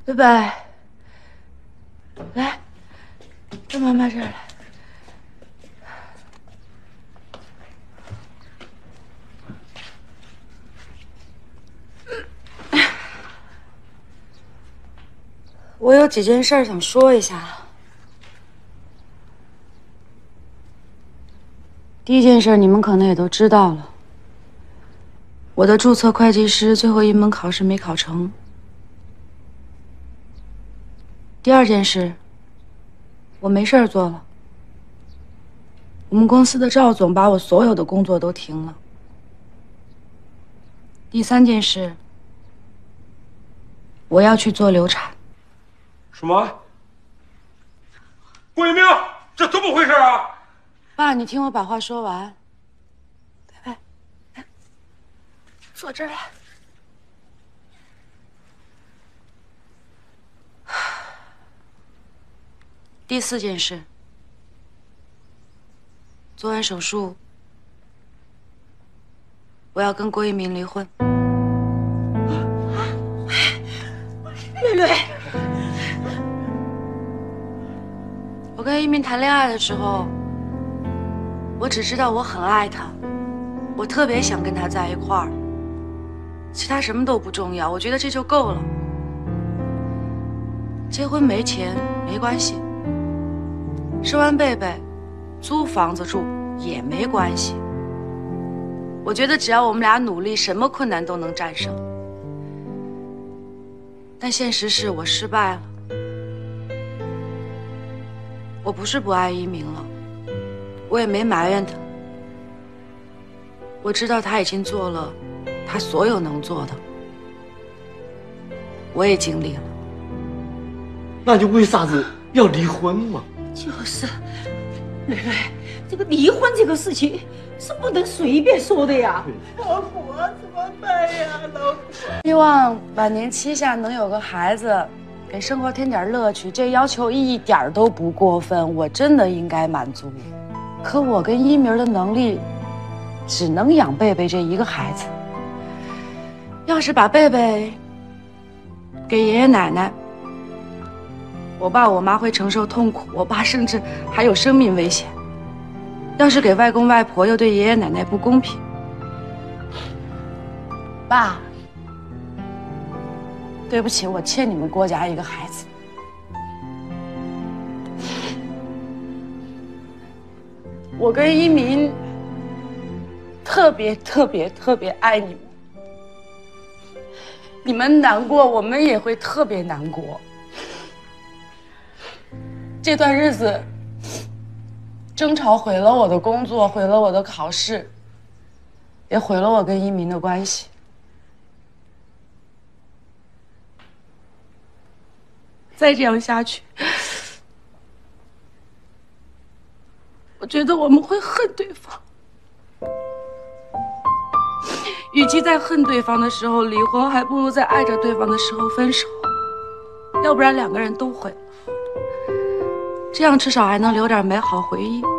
贝贝，来，到妈妈这儿来。我有几件事想说一下。第一件事，你们可能也都知道了，我的注册会计师最后一门考试没考成。第二件事，我没事儿做了。我们公司的赵总把我所有的工作都停了。第三件事，我要去做流产。 什么？郭一鸣，这怎么回事啊？ 爸，你听我把话说完。贝贝，来，坐这儿来。第四件事，做完手术，我要跟郭一鸣离婚。 蕊蕊， 我跟一鸣谈恋爱的时候，我只知道我很爱他，我特别想跟他在一块儿，其他什么都不重要，我觉得这就够了。结婚没钱没关系，生完贝贝，租房子住也没关系。我觉得只要我们俩努力，什么困难都能战胜。但现实是我失败了。我不是不爱一鸣了，我也没埋怨他。我知道他已经做了他所有能做的，我也尽力了。 那你为啥子要离婚嘛？ 就是，蕊蕊，这个离婚这个事情是不能随便说的呀。老婆怎么办呀，老婆？ 希望晚年期下能有个孩子，给生活添点乐趣，这要求一点都不过分，我真的应该满足。可我跟一鸣的能力，只能养贝贝这一个孩子。要是把贝贝给爷爷奶奶，我爸我妈会承受痛苦，我爸甚至还有生命危险。要是给外公外婆，又对爷爷奶奶不公平。爸，对不起，我欠你们郭家一个孩子。我跟一鸣特别爱你们，你们难过，我们也会特别难过。这段日子，争吵毁了我的工作，毁了我的考试，也毁了我跟一鸣的关系。再这样下去，我觉得我们会恨对方。与其在恨对方的时候离婚，还不如在爱着对方的时候分手。要不然两个人都毁了，这样至少还能留点美好回忆。